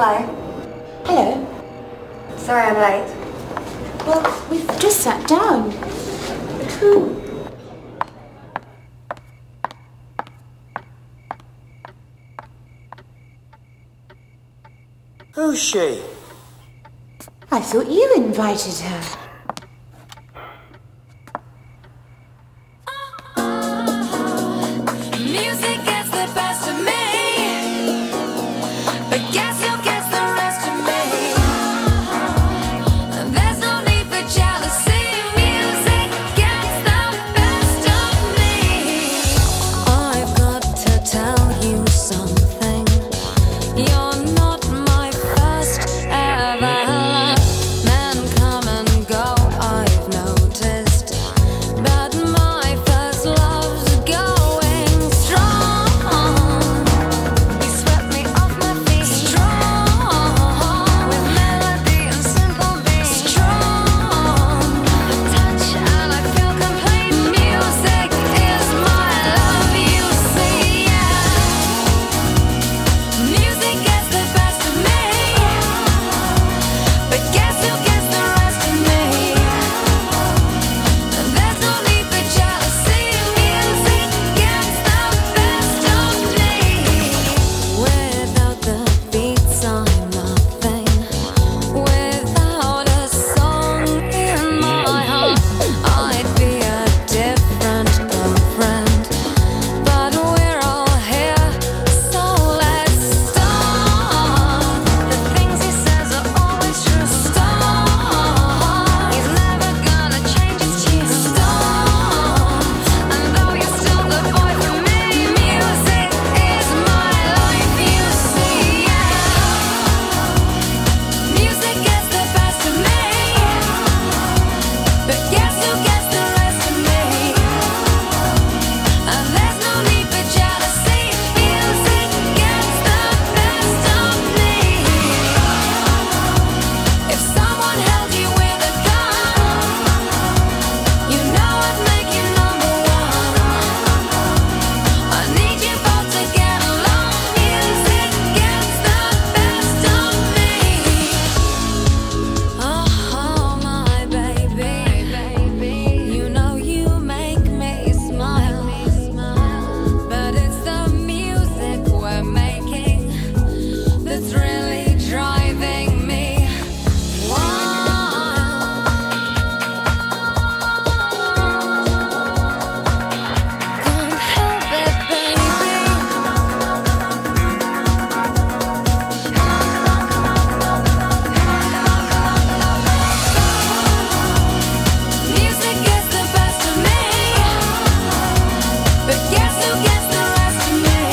Hello. Hello. Sorry I'm late. Well, we've just sat down. Who? Who's she? I thought you invited her. Music gets the best of me, but guess who gets the rest of me? There's no need for jealousy. Music gets the best of me. I've got to tell you something. You're not my first ever love. Men come and go, I've noticed, but my first love's going strong. You swept me off my feet, strong, with melody and simple beats, strong. A touch and I feel complete. Music is my love, you see, yeah. Music gets the best of me, but guess who gets the rest of me? There's no need for jealousy. Music gets the best of me. Without the beats, I'm nothing. Without a song in my heart, I'd be a different girlfriend. But we're all here, so let's start. The things he says are always true. Start. He's never gonna change his tune. Start. And though you're still the boy for me, music is my life, you see, yeah. Music gets the best of me, but guess who gets the rest of me? And there's no need for jealousy. Music gets the best of me. If someone held you with a gun, you know I'd make you number one. I need you both to get along. Music gets the best of me. Oh, my baby, you know you make me smile. But it's the music we're making that's really driving me wild. Can't help it, baby. Music gets the best of me, but guess who gets the rest of me?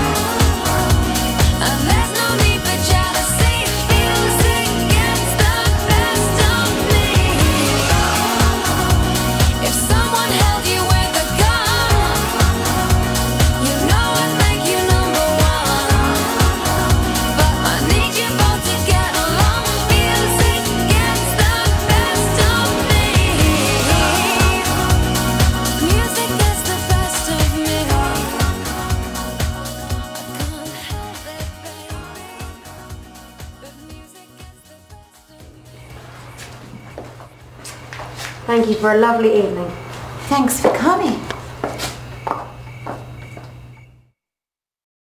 And there's no need for jealousy. Music gets the best of me. If someone held you with a gun, you know I'd make you number one. But I need you both to get along. Music gets the best of me. Music gets the best of me. I can't help it, baby. But music gets the best of me. Thank you for a lovely evening. Thanks for coming.